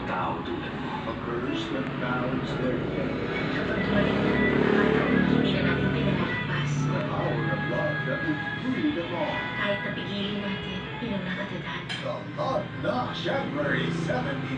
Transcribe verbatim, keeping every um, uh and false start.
tao tulad mo. A curse that bounds their faith. Kapag dumating na ang pagkakataon, hindi na natin pinalalagpas. The power of love that would free them all. Kahit napigilin natin, yun ang nakatadhana. The Love Knock, January seventeenth.